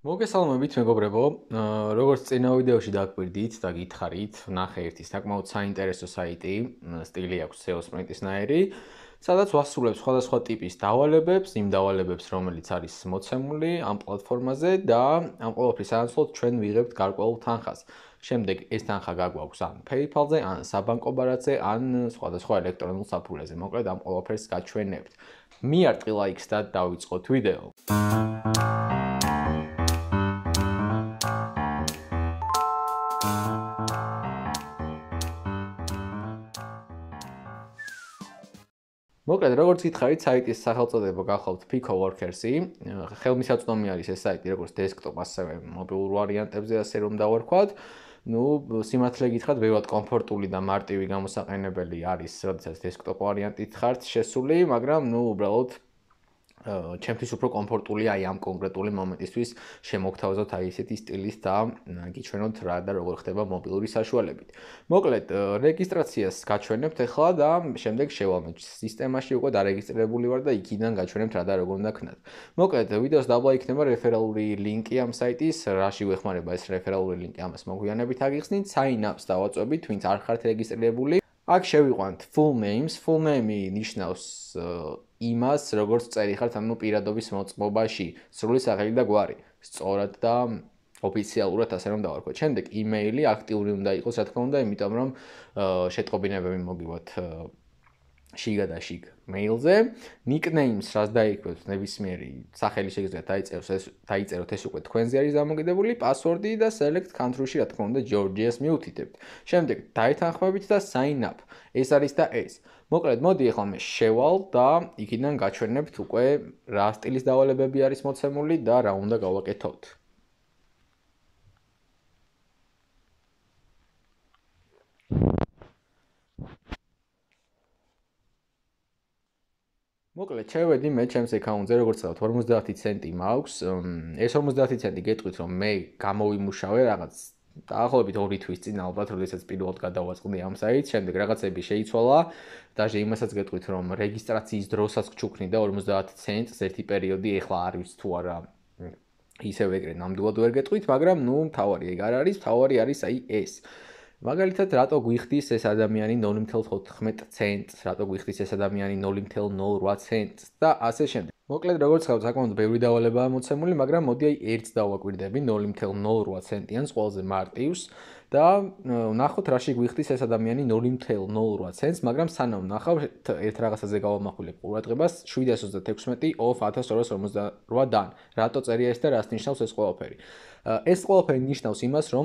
მოგესალმებით მეგობრებო, როგორც წინა ვიდეოში დაგვირდით და გითხარით, ვნახე ერთი საკმაოდ საინტერესო საიტი, სტილი აქვს SEO Sprint-ისნაირი, სადაც ვასრულებ სხვადასხვა ტიპის დავალებებს, იმ დავალებებს, რომელიც არის მოცემული ამ პლატფორმაზე და ამ ყველაფრის სანაცვლოდ ჩვენ ვიღებთ გარკვეულ თანხას. შემდეგ ეს თანხა გაგვაქვს ან PayPal-ზე, ან საბანკო ბარათზე, ან სხვადასხვა ელექტრონულ საფულეზე. მოკლედ ამ ყველაფერს გაჩვენებთ. მიარტყი ლაიქს და დავიწყოთ ვიდეო. მოკლედ, როგორც გითხარით, საიტის სახელწოდება გახლავთ Picoworkers-ი. ხელმისაწვდომი არის ეს საიტი როგორც დესკტოპ, ასევე მობილურ ვარიანტებზე, ასე რომ დავარქვათ. სიმართლე გითხრათ, ბევრად კომფორტული და მარტივი გამოსაყენებელი არის, როდესაც დესკტოპ ვარიანტით ხართ შესული, მაგრამ უბრალოდ ჩემთვის უფრო კომფორტულია აი ამ კონკრეტული მომენტისთვის შემოგთავაზოთ აი ესეთი სტილის და გიჩვენოთ რა და როგორ ხდება მობილური საშუალებით. მოკლედ, რეგისტრაციას გაჩვენებთ ახლა და შემდეგ შევალმეთ სისტემაში უკვე დარეგისტრირებული ვარ და იქიდან გაჩვენებთ რა და როგორ უნდა ქნათ. მოკლედ, ვიდეოს დაბლა იქნება რეფერალური ლინკი ამ საიტის, რაში გვეხმარება ეს რეფერალური ლინკი, ამას მოგვიანებით აგიხსნით, sign up-ს დავაწვევით, ვინც არ ხართ რეგისტრირებული. აქ შევიყვანთ full names, full name-ი ნიშნავს იმას, როგორც წერი ხართ, ანუ პირადობის მოწყობაში, სრული სახელი და გვარი, სწორად და ოფიციალურად ასე რომ დავარქვათ. შემდეგ email-ი აქტიური უნდა იყოს, რა თქმა უნდა, იმიტომ რომ შეტყობინებები მოგივათ შიგა და შიგ mail-ზე. nicknames, რაც დაიქვეთ, ნებისმიერი სახელი შეგიძლიათ დაიწეროთ, ეს უკვე თქვენზე არის დამოკიდებული, password-ი და select country-ში, რა თქმა უნდა, Georgia-ს მიუთითებთ. შემდეგ დაეთანხმებით და sign up. ეს არის და ეს. მოკლედ, მოდი ახლა მე შევალ და იქიდან გაჩვენებთ უკვე რა სტილის დავალებები არის მოცემული და რა უნდა გავაკეთოთ. მოკლედ, შევედი მე ჩემს აკაუნტზე, როგორც ვთქვათ, 50 ცენტი მაქვს. ეს 50 ცენტი გეტყვით, რომ მე გამოვიმუშავე რაღაც დაახლოებით 2 თვის წინ ალბათ, როდესაც პირველად გადავაწყდი ამ საიტს, შემდეგ რაღაცები შეიცვალა. დაჟე იმასაც გეტყვით, რომ რეგისტრაციის დროსაც გჩუქნი და 50 ცენტს ერთი პერიოდი, ეხლა არ ვიცი თუ არა ისევ ეგრე ნამდვილად ვერ გეტყვით, მაგრამ თავარი ეგ არ არის, თავარი არის აი ეს. მაგალითად, რატო გვიხდის ეს ადამიანი 0.14 ცენტს, რატო გვიხდის ეს ადამიანი 0.08 ცენტს და ასე შემდეგ. მოკლედ, როგორც ხავთ, საკმაოდ ბევრი დავალებაა მოცემული, მაგრამ მოდი აი ერთს დავაკვირდები 0.08 ცენტიანს ყველაზე მარტივს და ვნახოთ რაში გვიხდის ეს ადამიანი 0.08 ცენტს, მაგრამ სანამ ვნახავ ერთ რაღაცაზე გავამახვილებ ყურადღებას 736 off 1258-დან. რატო წერია ეს და რას ნიშნავს ეს ყველაფერი? ეს ყველაფერი ნიშნავს იმას, რომ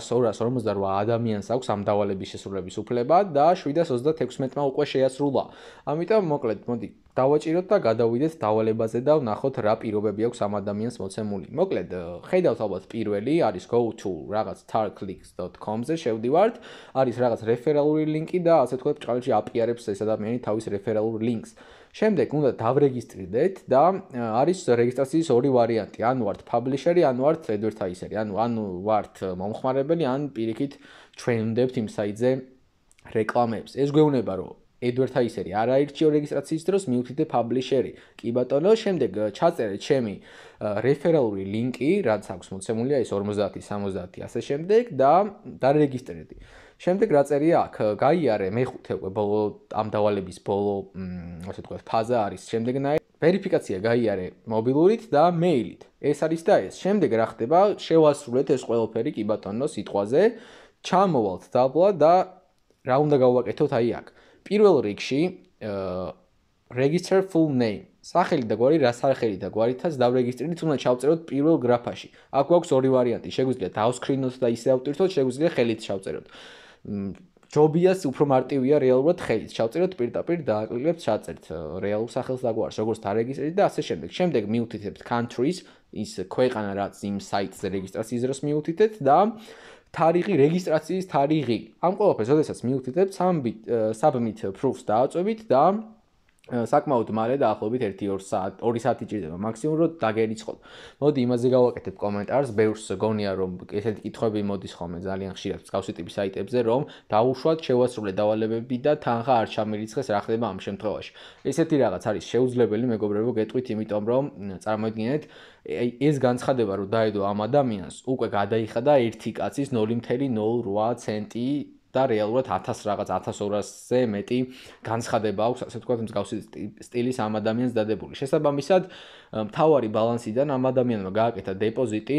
1258 ადამიანს აქვს ამ დავალების შესრულების უფლება და 736-მა უკვე შეასრულა. ამიტომ მოკლედ, მოდი დავაჭიროთ და გადავიდეთ დავალებაზე და ვნახოთ რა პირობები აქვს ამ ადამიანს მოცემული. მოკლედ, ხედავთ ალბათ პირველი არის go to რაღაც starclicks.com-ზე შევდივართ, არის რაღაც რეფერალური ლინკი და ასე თქვა ბრჭყალებში აპიარებს ეს ადამიანი თავის რეფერალურ ლინკს. შემდეგ უნდა დავრეგისტრირდეთ და არის რეგისტრაციის ორი ვარიანტი, ან ვართ publisher-ი, ან ვართ advertiser-ი, ან ვართ მომხმარებელი, ან პირიქით ჩვენ ვუნდებთ იმ საიტზე რეკლამებს. ეს გვეუბნება, რომ advertiser-ი არ აირჩიო რეგისტრაციის დროს, მიუთითე publisher-ი. კი ბატონო, შემდეგ ჩაწერეთ ჩემი რეფერალური ლინკი, რაც აქვს მოცემული, ეს 50, 70, ასე შემდეგ და დარეგისტრირდი. შემდეგ რა წერია აქ? გაიარე მეხუთე უკვე ბოლო ამ დავალების ბოლო, ასე თქვა, ფაზა არის შემდეგნაირი. ვერიფიკაცია გაიარე მობილურით და მეილით. ეს არის და ეს. შემდეგ რა ხდება? შევასრულეთ ეს ყველაფერი კი ბატონო სიტყვაზე. ჩამოვალთ დაბლა და რა უნდა გავაკეთოთ აი აქ. პირველ რიგში register full name. სახელი და გვარი, რა სახელი და გვარითაც დავრეგისტრირდით, უნდა ჩავწეროთ პირველ გრაფაში. აქ გვაქვს ორი ვარიანტი. შეგვიძლია დავსკრინოთ და ისე ავტვირთოთ, შეგვიძლია ხელით ჩავწეროთ. ჯობიას უფრო მარტივია რეალურად ხელით ჩავწეროთ, პირდაპირ დააკლიკებთ, ჩაწერთ რეალურ სახელს და გვარს, როგორც დარეგისტრირდით და ასე შემდეგ. შემდეგ მიუთითებთ countries, ის ქვეყანა რაც იმ საიტზე რეგისტრაციის დროს მიუთითეთ და თარიღი, რეგისტრაციის თარიღი. ამ ყველაფერს, როდესაც მიუთითებთ, submit proofs დააწვევით და საკმაოდ მალე დაახლოებით 1-2 საათი ჭირდება მაქსიმუმ რომ დაგერიცხოთ. მოდი იმაზე გავაკეთებ კომენტარს, ბევრს გონია რომ ესეთი კითხვები მოდის ხოლმე ძალიან ხშირად მსგავსი ტიპის საიტებზე, რომ დაუშვათ შევასრულე დავალებები და თანხა არ ჩამირიცხეს, რა ხდება ამ შემთხვევაში. ესეთი რაღაც არის შეუძლებელი, მეგობრებო, გეტყვით, იმიტომ რომ წარმოიდგინეთ, ეს განცხადება რომ დაედო ამ ადამიანს, უკვე გადაიხადა ერთი კაცის 0.08 ცენტი და რეალურად 1200-ზე მეტი განცხადება აქვს, ასე ვთქვათ, მსგავსი სტილის ამ ადამიანს დადებული. შესაბამისად, მთავარი ბალანსიდან ამ ადამიანმა გააკეთა დეპოზიტი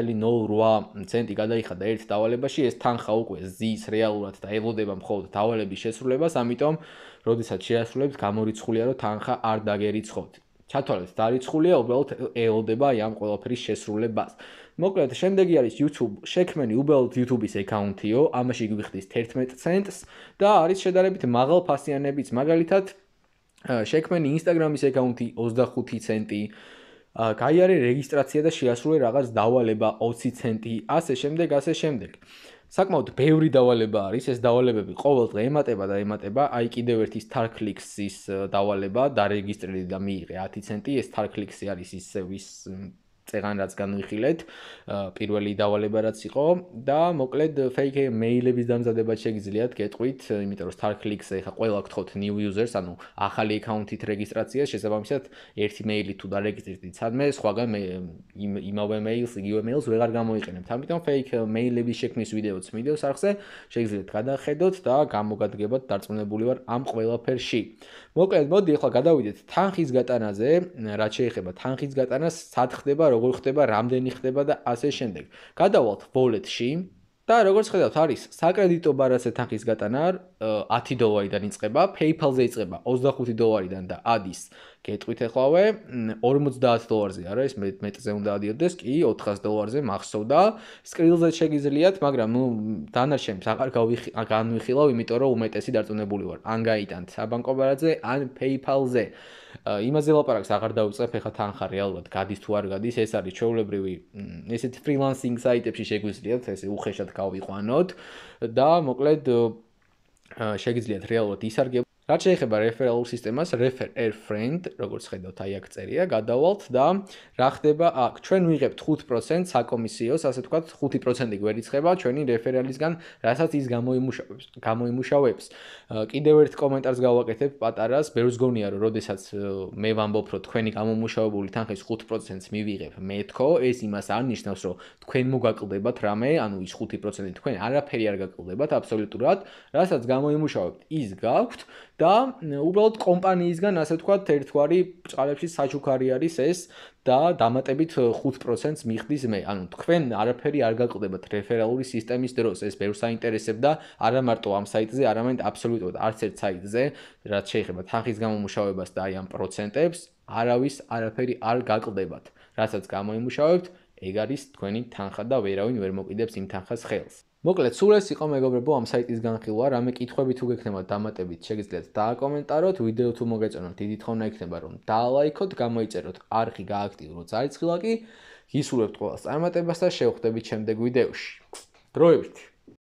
0.08 ცენტი გადაიხადა ერთ დავალებაში, ეს თანხა უკვე ზის რეალურად და ელოდება მხოლოდ დავალების შესრულებას, ამიტომ, როდესაც შეასრულებს, გამორიცხულია, რომ თანხა არ დაგერიცხოთ. ჩათვალეთ, დარიცხულია, უბრალოდ ელოდება ამ ყველაფრის შესრულებას. მოკლედ, შემდეგი არის YouTube, შექმენი უბრალოდ YouTube-ის აკაუნთიო, ამაში გვიხდის 11 ცენტს და არის შედარებით მაღალფასიანებიც, მაგალითად, შექმენი Instagram-ის აკაუნთი 25 ცენტი, გაიარე რეგისტრაცია და შეასრულე რაღაც დავალება 20 ცენტი, ასე შემდეგ. საკმაოდ ბევრი დავალება არის, ეს დავალებები ყოველ დღე ემატება, აი კიდევ ერთი StarClicks-ის დავალება, დარეგისტრირდი და მიიღე 10 ცენტი, ეს StarClicks-ი არის ის წეღან რაც განვიხილეთ, პირველი დავალება რაც იყო და მოკლედ fake mail-ების დამზადება შეგიძლიათ გეტყვით, იმიტომ რომ StarClicks ეხა ყველა გთხოვთ new users, ანუ ახალი აკაუნთით რეგისტრაციას, შესაბამისად ერთი მეილი თუ დარეგისტრირდით სადმე, სხვაგან იმავე mail-ს, იგივე mail-ს ვეღარ გამოიყენებთ. ამიტომ fake mail-ების შექმნის ვიდეოც მიდევს არხზე, შეგიძლიათ გადახედოთ და გამოგადგებათ, დარწმუნებული ვარ ამ ყველაფერში. მოკლედ, მოდი ახლა გადავიდეთ თანხის გატანაზე, რაც შეეხება თანხის გატანას, სად ხდება, როგორ ხდება, რამდენი ხდება და ასე შემდეგ. გადავალთ wallet-ში და როგორც ხედავთ, არის საკრედიტო ბარასე თანხის გატანა $10-დან იწყება, PayPal-ზე იწყება $25-დან და ადის გეტყვით ახლავე $50-ზე არა, ეს მეტზე უნდა ადიოდეს, კი $400-ზე მახსოვდა. Skrill-ზე შეგიძლიათ, მაგრამ დანარჩენს აღარ განვიხილავ, იმიტომ რომ უმეტესი დარწმუნებული ვარ. ან გაიტანთ საბანკო ბარათზე, ან PayPal-ზე. იმაზე ლაპარაკს აღარ დავიწყებ, ეხლა თანხა რეალურად გადის თუ არ გადის, ეს არის ჩვეულებრივი ესეთი freelancing საიტებში შეგვიძლიათ ესე უხეშად გავიყვანოთ და მოკლედ შეგიძლიათ რეალურად ისარგებლოთ. რაც შეეხება რეფერალურ სისტემას, refer a friend, როგორც ხედავთ, აი აქ წერია, გადავალთ და რა ხდება აქ? ჩვენ ვიღებთ 5% საკომისიოს, ასე ვთქვათ, 5% გვერიცხება ჩვენი რეფერალისგან, რასაც ის გამოიმუშავებს. კიდევ ერთ კომენტარს გავაკეთებ პატარას, ბევრს გონია, რომ როდესაც მე ვამბობ, რომ თქვენი გამომუშავებული თანხის 5%-ს მივიღებ მე თქო, ეს იმას არ ნიშნავს, რომ თქვენ მოგაკლდებათ რამე, ანუ ის 5% თქვენ არაფერი არ გაკლდებათ აბსოლუტურად, რასაც გამოიმუშავებთ, ის გაქვთ და უბრალოდ კომპანიისგან, ასე ვთქვათ, ერთგვარი წყალებში საჩუქარი არის ეს და დამატებით 5%-ს მიხდის მე. ანუ თქვენ არაფერი არ გაკლდებათ რეფერალური სისტემის დროს, ეს ბევრს აინტერესებდა, არა მარტო ამ საიტზე, არამედ აბსოლუტურად არც ერთ საიტზე, რაც შეეხება თანხის გამომუშავებას და აი ამ პროცენტებს, არავის არაფერი არ გაკლდებათ. რასაც გამოიმუშავებთ, ეგ არის თქვენი თანხა და ვერავინ ვერ მოკიდებს იმ თანხას ხელს. მოკლედ, სულ ეს იყო მეგობრებო ამ საიტის განხილვა, რამე კითხვები თუ გექნებათ დამატებით, შეგიძლიათ დააკომენტაროთ, ვიდეო თუ მოგეწონათ, დიდი თხოვნა იქნება რომ დაალაიქოთ, გამოიწეროთ არხი, გააქტიუროთ ზარიცხილაკი, გისურვებთ ყველას წარმატებას და შევხვდებით შემდეგ ვიდეოში. დროებით!